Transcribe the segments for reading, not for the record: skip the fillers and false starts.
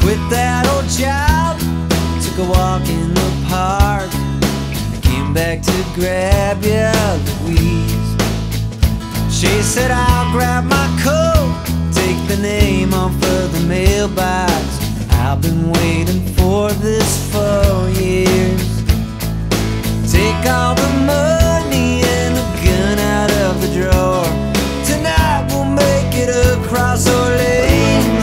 With that old job, took a walk in the park. I came back to grab you, Louise. She said, I'll grab my coat, take the name off of the mailbox. I've been waiting for this for years. Take all the money and the gun out of the drawer. Tonight we'll make it across Orleans.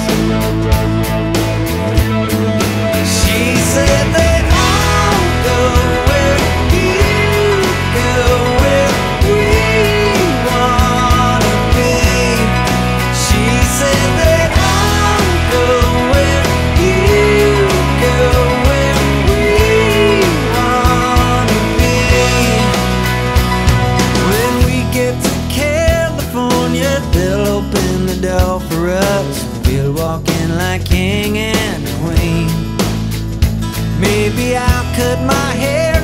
She said that I'll go where you go, where we wanna be. She said that I'll go where you go, where we wanna be. When we get to California, they'll open the door for us. We'll walk in like king and queen. Maybe I'll cut my hair